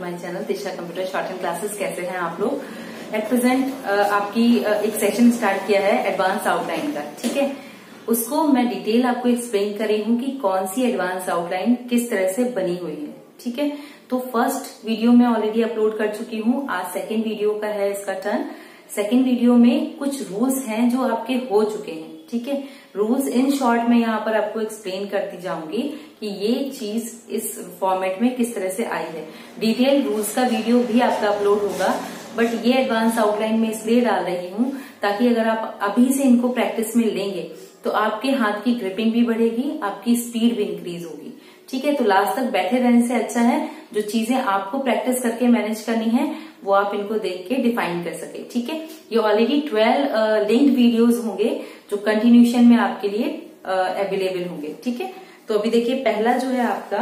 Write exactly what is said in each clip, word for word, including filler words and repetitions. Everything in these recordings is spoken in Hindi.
My channel Disha computer short and classes. कैसे हैं आप लोग? एट प्रेजेंट आपकी एक सेशन स्टार्ट किया है एडवांस आउटलाइन का, ठीक है। उसको मैं डिटेल आपको एक्सप्लेन कर रही हूँ कि कौन सी एडवांस आउटलाइन किस तरह से बनी हुई है, ठीक है। तो फर्स्ट वीडियो मैं ऑलरेडी अपलोड कर चुकी हूँ, आज सेकेंड वीडियो का है इसका टर्न। सेकेंड वीडियो में कुछ रूल्स हैं जो आपके हो चुके हैं, ठीक है। रूल्स इन शॉर्ट में यहाँ पर आपको एक्सप्लेन करती जाऊंगी कि ये चीज इस फॉर्मेट में किस तरह से आई है। डिटेल रूल्स का वीडियो भी आपका अपलोड होगा, बट ये एडवांस आउटलाइन में इसलिए डाल रही हूँ ताकि अगर आप अभी से इनको प्रैक्टिस में लेंगे तो आपके हाथ की ग्रिपिंग भी बढ़ेगी, आपकी स्पीड भी इंक्रीज होगी, ठीक है। तो लास्ट तक बैठे रहने से अच्छा है जो चीजें आपको प्रैक्टिस करके मैनेज करनी है वो आप इनको देख के डिफाइन कर सके, ठीक है। ये ऑलरेडी ट्वेल्व लिंक्ड वीडियोस होंगे जो कंटिन्यूशन में आपके लिए अवेलेबल uh, होंगे, ठीक है। तो अभी देखिए पहला जो है आपका,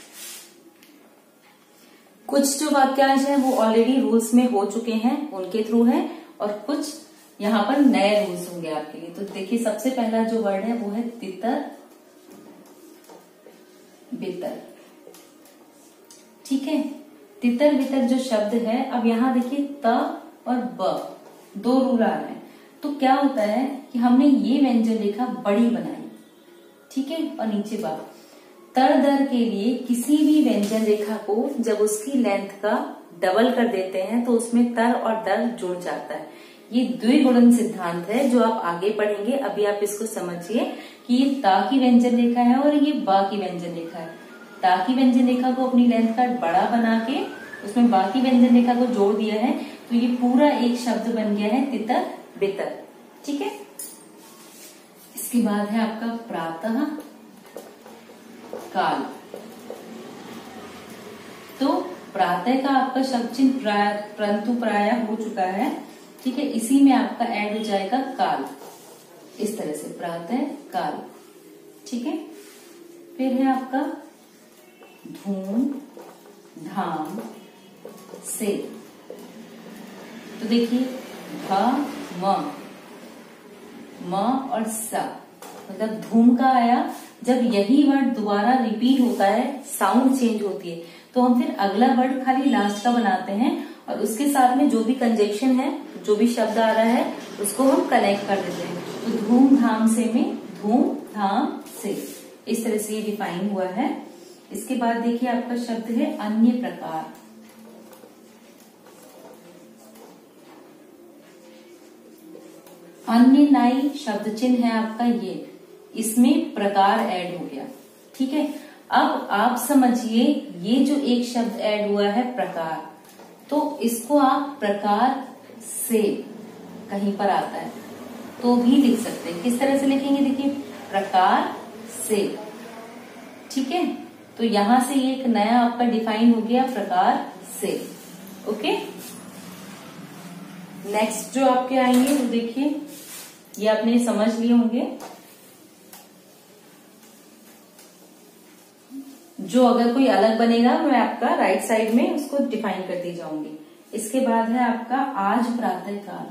कुछ जो वाक्यांश है वो ऑलरेडी रूल्स में हो चुके हैं उनके थ्रू है, और कुछ यहाँ पर नए रूल्स होंगे आपके लिए। तो देखिए सबसे पहला जो वर्ड है वो है तितर बितर, ठीक है। तितर बितर जो शब्द है, अब यहाँ देखिए त और ब दो रूल आ रहे हैं। तो क्या होता है कि हमने ये व्यंजन रेखा बड़ी बनाई, ठीक है, और नीचे बा। तर दर के लिए किसी भी व्यंजन रेखा को जब उसकी लेंथ का डबल कर देते हैं तो उसमें तर और दर जुड़ जाता है। ये द्विगुणन सिद्धांत है जो आप आगे पढ़ेंगे। अभी आप इसको समझिए कि ये ता की व्यंजन रेखा है और ये बा की व्यंजन रेखा है। ता की व्यंजन रेखा को अपनी लेंथ का बड़ा बना के उसमें बा की व्यंजन रेखा को जोड़ दिया है, तो ये पूरा एक शब्द बन गया है तितर बितर, ठीक है। इसके बाद है आपका प्रातः काल। तो प्रातः का आपका शब्द चिन्ह प्राय परंतु प्राय हो चुका है, ठीक है। इसी में आपका ऐड हो जाएगा काल, इस तरह से प्रातः काल, ठीक है। फिर है आपका धूम धाम से। तो देखिए ध म म और सा, मतलब धूम का आया। जब यही वर्ड दोबारा रिपीट होता है, साउंड चेंज होती है, तो हम फिर अगला वर्ड खाली लास्ट का बनाते हैं और उसके साथ में जो भी कंजक्शन है, जो भी शब्द आ रहा है उसको हम कनेक्ट कर देते हैं। तो धूम धाम से में धूम धाम से, इस तरह से ये डिफाइन हुआ है। इसके बाद देखिए आपका शब्द है अन्य प्रकार। अन्य नाई शब्द चिन्ह है आपका ये, इसमें प्रकार ऐड हो गया, ठीक है। अब आप समझिए ये जो एक शब्द ऐड हुआ है प्रकार, तो इसको आप प्रकार से कहीं पर आता है तो भी लिख सकते हैं। किस तरह से लिखेंगे? देखिए प्रकार से, ठीक है। तो यहां से ये एक नया आपका डिफाइन हो गया प्रकार से, ओके। नेक्स्ट जो आपके आएंगे वो देखिए, ये आपने समझ लिए होंगे। जो अगर कोई अलग बनेगा मैं आपका राइट साइड में उसको डिफाइन करती जाऊंगी। इसके बाद है आपका आज प्रातः काल।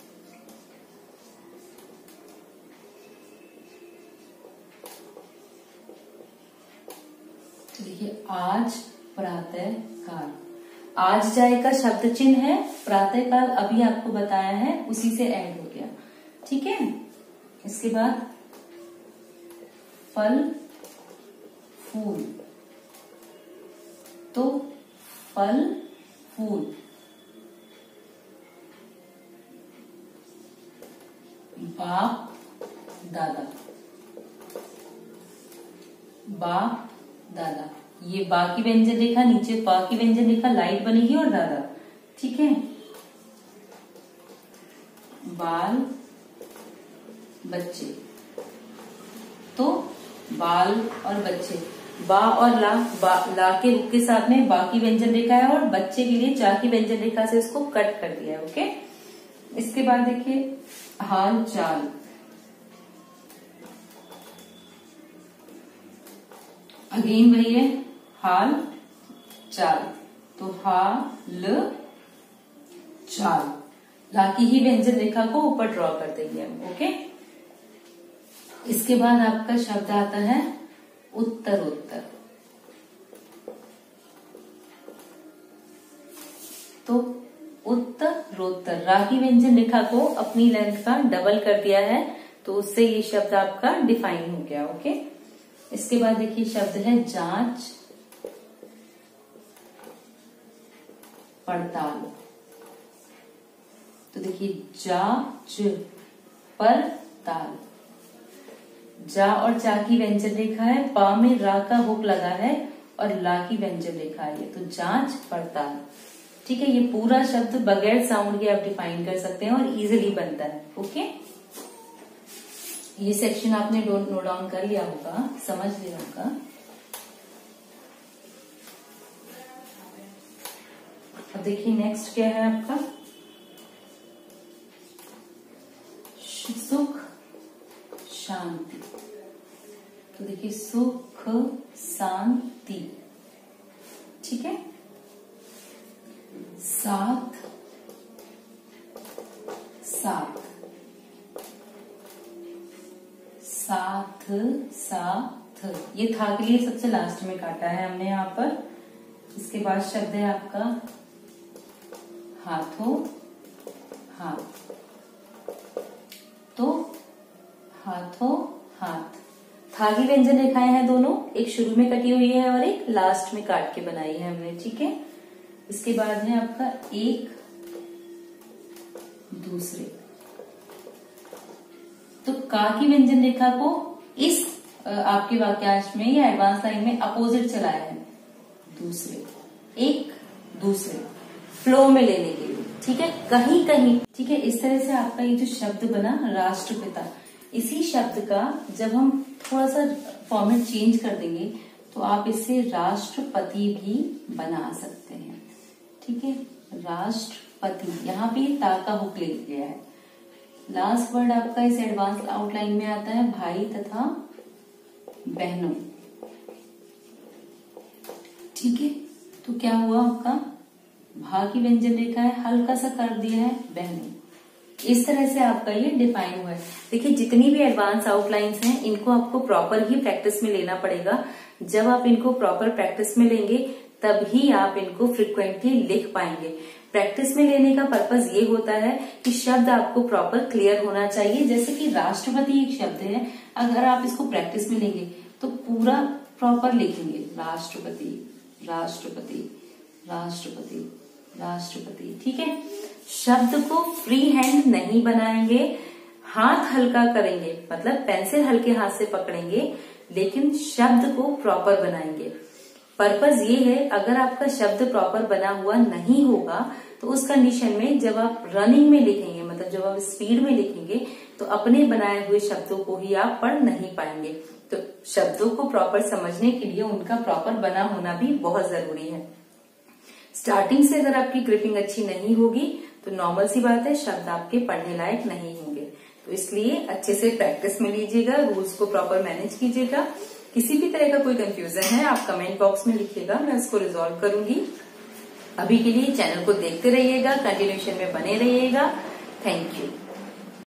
देखिए आज प्रातः काल, आज जाए का शब्द चिन्ह है, प्रातः काल अभी आपको बताया है उसी से ऐड हो गया, ठीक है। इसके बाद फल फूल, तो फल फूल। बाप दादा, बाप दादा, ये बा की व्यंजन रेखा, नीचे बा की व्यंजन रेखा लाइट बनेगी और दादा, ठीक है। बाल बच्चे, तो बाल और बच्चे, बा और ला, बा, ला के रुक के साथ में बा की व्यंजन रेखा है और बच्चे के लिए चा की व्यंजन रेखा से इसको कट कर दिया है, ओके। इसके बाद देखिए हाल चाल। अगेन वही है हाल चाल, तो हाल चाल, ला की ही व्यंजन रेखा को ऊपर ड्रॉ कर देंगे हम, ओके। इसके बाद आपका शब्द आता है उत्तर उत्तर। तो उत्तरोत्तर, रा की व्यंजन रेखा को अपनी लेंथ का डबल कर दिया है, तो उससे ये शब्द आपका डिफाइन हो गया। ओके, इसके बाद देखिए शब्द है जांच पड़ताल। तो देखिए जांच पड़ताल, जा और चा की व्यंजन रेखा है, पा में रा का हुक लगा है और ला की व्यंजन रेखा है, तो जांच पड़ताल। ठीक है, ये पूरा शब्द बगैर साउंड के आप डिफाइन कर सकते हैं और इजीली बनता है। ओके, ये सेक्शन आपने नोट डाउन कर लिया होगा, समझ लिया होगा। अब देखिए नेक्स्ट क्या है आपका, सुख शांति। तो देखिए सुख शांति, ठीक है, साथ साथ साथ साथ, ये था के लिए सबसे लास्ट में काटा है हमने यहाँ पर। इसके बाद शब्द है आपका हाथों हाथ। तो हाथों हाथ, था की व्यंजन रेखाएं हैं दोनों, एक शुरू में कटी हुई है और एक लास्ट में काट के बनाई है हमने। ठीक है, इसके बाद है आपका एक दूसरे। तो का की व्यंजन रेखा को इस आपके वाक्यांश में या एडवांस लाइन में अपोजिट चलाया है, दूसरे, एक दूसरे, फ्लो में लेने के लिए। ठीक है, कहीं कहीं, ठीक है, इस तरह से आपका ये जो शब्द बना राष्ट्रपिता, इसी शब्द का जब हम थोड़ा सा फॉर्मेट चेंज कर देंगे तो आप इससे राष्ट्रपति भी बना सकते हैं। ठीक है, राष्ट्रपति, यहाँ पे ता का हुक ले गया है। लास्ट वर्ड आपका इस एडवांस आउटलाइन में आता है भाई तथा बहनों। ठीक है, तो क्या हुआ आपका, भा की व्यंजन रेखा है, हल्का सा कर दिया है बहनों। इस तरह से आपका ये डिफाइन हुआ है। देखिए जितनी भी एडवांस आउटलाइंस हैं इनको आपको प्रॉपर ही प्रैक्टिस में लेना पड़ेगा। जब आप इनको प्रॉपर प्रैक्टिस में लेंगे तभी आप इनको फ्रिक्वेंटली लिख पाएंगे। प्रैक्टिस में लेने का पर्पज ये होता है कि शब्द आपको प्रॉपर क्लियर होना चाहिए। जैसे कि राष्ट्रपति एक शब्द है, अगर आप इसको प्रैक्टिस में लेंगे तो पूरा प्रॉपर लिखेंगे, राष्ट्रपति राष्ट्रपति राष्ट्रपति राष्ट्रपति। ठीक है, शब्द को फ्री हैंड नहीं बनाएंगे, हाथ हल्का करेंगे, मतलब पेंसिल हल्के हाथ से पकड़ेंगे, लेकिन शब्द को प्रॉपर बनाएंगे। पर्पज ये है, अगर आपका शब्द प्रॉपर बना हुआ नहीं होगा तो उस कंडीशन में जब आप रनिंग में लिखेंगे, मतलब जब आप स्पीड में लिखेंगे तो अपने बनाए हुए शब्दों को ही आप पढ़ नहीं पाएंगे। तो शब्दों को प्रॉपर समझने के लिए उनका प्रॉपर बना होना भी बहुत जरूरी है। स्टार्टिंग से अगर आपकी ग्रिपिंग अच्छी नहीं होगी तो नॉर्मल सी बात है, शब्द आपके पढ़ने लायक नहीं होंगे। तो इसलिए अच्छे से प्रैक्टिस में लीजिएगा, रूल्स को प्रॉपर मैनेज कीजिएगा। किसी भी तरह का कोई कंफ्यूजन है आप कमेंट बॉक्स में लिखिएगा, मैं इसको रिजॉल्व करूंगी। अभी के लिए चैनल को देखते रहिएगा, कंटिन्यूएशन में बने रहिएगा। Thank you.